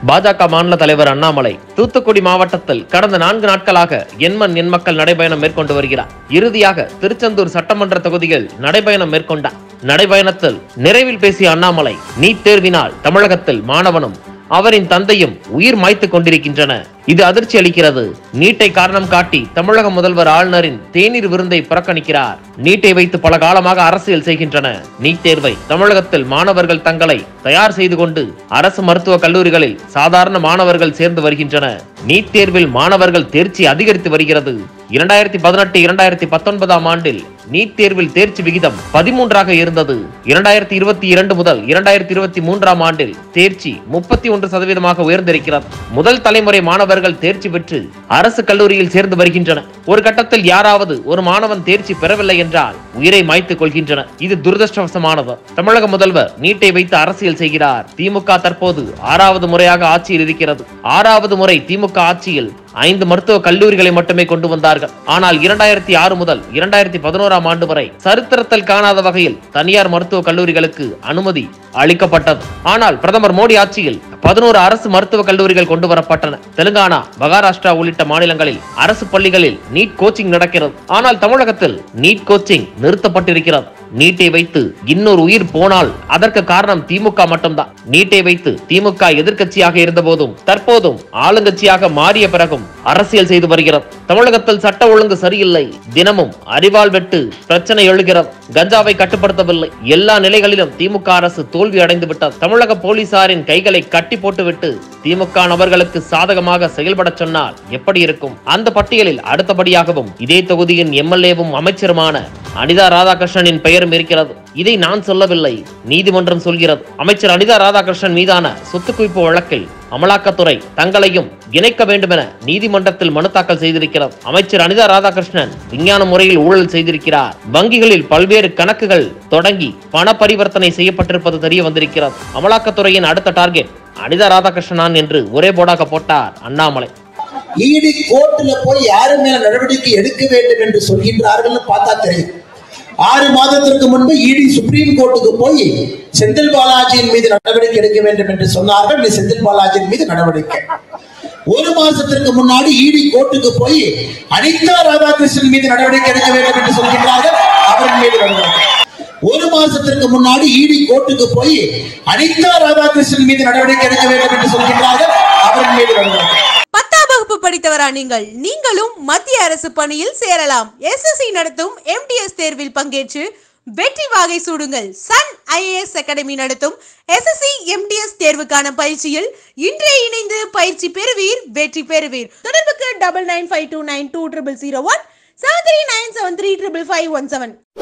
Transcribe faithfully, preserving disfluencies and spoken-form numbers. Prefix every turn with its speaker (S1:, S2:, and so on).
S1: பாஜக மாநில தலைவர் அண்ணாமலை தூத்துக்குடி மாவட்டத்தில் கடந்த நான்கு நாட்களாக எண்மண் எண்மக்கள் நடைபயணம் மேற்கொண்டு வருகிறார். இறுதியாக திருச்செந்தூர் சட்டமன்ற தொகுதியில் நடைபயணம் மேற்கொண்டார். நடைபயணத்தில் நிறைவில் பேசிய அண்ணாமலை, நீட் தேர்வினால் தமிழகத்தில் மாணவனும் அவரின் தந்தையும் உயிர் மாய்த்துக் கொண்டிருக்கின்றன. இது அதிர்ச்சி அளிக்கிறது. நீட்டை காரணம் காட்டி தமிழக முதல்வர் ஆளுநரின் தேநீர் விருந்தை புறக்கணிக்கிறார். நீட்டை வைத்து பல காலமாக அரசியல் செய்கின்றன. நீட் தேர்வை தமிழகத்தில் மாணவர்கள் தங்களை தயார் செய்து கொண்டு அரசு மருத்துவ கல்லூரிகளில் சாதாரண மாணவர்கள் சேர்ந்து வருகின்றன. நீட் தேர்வில் மாணவர்கள் தேர்ச்சி அதிகரித்து வருகிறது. இரண்டாயிரத்தி பதினெட்டு இரண்டாயிரத்தி பத்தொன்பதாம் ஆண்டில் நீட் தேர்வில் தேர்ச்சி விகிதம் பதிமூன்றாக இருந்தது. இரண்டாயிரத்தி இருபத்தி இரண்டு முதல் இரண்டாயிரத்தி இருபத்தி மூன்றாம் ஆண்டில் தேர்ச்சி முப்பத்தி ஒன்று சதவீதமாக உயர்ந்திருக்கிறது. முதல் தலைமுறை மாணவர்கள் தேர்ச்சி பெற்று அரசு கல்லூரியில் சேர்ந்து வருகின்றனர். ஒரு கட்டத்தில் யாராவது ஒரு மாணவன் தேர்ச்சி பெறவில்லை என்றால் உயிரை மாய்த்துக் கொள்கின்றனர். இது துரதிருஷ்டவசமானது. தமிழக முதல்வர் நீட்டை வைத்து அரசியல் செய்கிறார். திமுக தற்போது ஆறாவது முறையாக ஆட்சியில் இருக்கிறது. ஆறாவது முறை திமுக ஆட்சியில் ஐந்து மருத்துவ கல்லூரிகளை மட்டுமே கொண்டு வந்தார்கள். ஆனால் இரண்டாயிரத்தி ஆறு முதல் இரண்டாயிரத்தி பதினோராம் ஆண்டு வரை சரித்திரத்தில் காணாத வகையில் தனியார் மருத்துவ கல்லூரிகளுக்கு அனுமதி அளிக்கப்பட்டது. ஆனால் பிரதமர் மோடி ஆட்சியில் பதினோரு அரசு மருத்துவ கல்லூரிகள் கொண்டு வரப்பட்டன. தெலுங்கானா, மகாராஷ்டிரா உள்ளிட்ட மாநிலங்களில் அரசு பள்ளிகளில் நீட் கோச்சிங் நடக்கிறது. ஆனால் தமிழகத்தில் நீட் கோச்சிங் நிறுத்தப்பட்டிருக்கிறது. நீட்டை வைத்து இன்னொரு உயிர் போனால் அதற்கு காரணம் திமுக மட்டும்தான். நீட்டை வைத்து திமுக எதிர்க்கட்சியாக இருந்த போதும் தற்போதும் ஆளுங்கட்சியாக மாறிய பிறகும் அரசியல் செய்து வருகிறது. தமிழகத்தில் சட்ட ஒழுங்கு சரியில்லை. தினமும் அரிவாள் வெட்டு பிரச்சனை எழுகிறது. கஞ்சாவை கட்டுப்படுத்தவில்லை. எல்லா நிலைகளிலும் திமுக அரசு தோல்வி அடைந்து விட்டது. தமிழக போலீசாரின் கைகளை கட்டி போட்டுவிட்டு திமுக நபர்களுக்கு சாதகமாக செயல்பட சொன்னால் எப்படி இருக்கும்? அந்த பட்டியலில் அடுத்தபடியாகவும் இதே தொகுதியின் எம்எல்ஏவும் அமைச்சருமான அனிதா ராதாகிருஷ்ணனின் பெயரும் இருக்கிறது. இதை நான் சொல்லவில்லை, நீதிமன்றம் சொல்கிறது. அமைச்சர் அனிதா ராதாகிருஷ்ணன் மீதான சொத்து குவிப்பு வழக்கில் அமலாக்கத்துறை தங்களையும் இணைக்க வேண்டும் என நீதிமன்றத்தில் மனு தாக்கல் செய்திருக்கிறது. அமைச்சர் அனிதா ராதாகிருஷ்ணன் விஞ்ஞான முறையில் ஊழல் செய்திருக்கிறார். வங்கிகளில் பல்வேறு கணக்குகள் தொடங்கி பண பரிவர்த்தனை செய்யப்பட்டிருப்பது தெரிய வந்திருக்கிறது. அமலாக்கத்துறையின் அடுத்த டார்கெட் அனிதா ராதாகிருஷ்ணன் என்று ஒரே போடாக போட்டார் அண்ணாமலை.
S2: ஈடி கோர்ட்ல போய் யாரு மேல நடவடிக்கை எடுக்க வேண்டும் என்று சொல்கின்றார்கள் பார்த்தா தெரியும். ஆறு மாதத்திற்கு முன்பு ஈடி சுப்ரீம் கோர்ட்டுக்கு போய் செந்தில் பாலாஜியின் மீது நடவடிக்கை எடுக்க வேண்டும் என்று சொன்னார்கள். செந்தில் பாலாஜியின் மீது நடவடிக்கை. ஒரு மாசத்திற்கு முன்னாடி ஈடி கோர்ட்டுக்கு போய் அனிதா ராதாகிருஷ்ணன் மீது நடவடிக்கை எடுக்க வேண்டும் என்று சொல்கின்றார்கள். அவரின் மீது நடவடிக்கை. ஒரு மாசத்திற்கு முன்னாடி ஈடி கோர்ட்டுக்கு போய் அனிதா ராதாகிருஷ்ணன் மீது நடவடிக்கை எடுக்க வேண்டும் என்று சொல்கின்றார்கள். அவரின் மீது நடவடிக்கை.
S3: பத்தாம் வகுப்பு படித்தவரா நீங்கள் நீங்களும் மத்திய அரசு பணியில் சேரலாம். எஸ்எஸ்சி நடத்தும் எம்டிஎஸ் தேர்வில் பங்கேற்று வெற்றி வாகை சூடுங்கள். சன் ஐஏஎஸ் அகாடமி நடத்தும் எஸ்எஸ்சி எம்டிஎஸ் தேர்வுக்கான பயிற்சியில் இன்றே இணைந்து பயிற்சி பெறுவீர், வெற்றி பெறுவீர். தொடர்புக்கு double nine five two nine two triple zero one seven three nine seven three triple five one seven.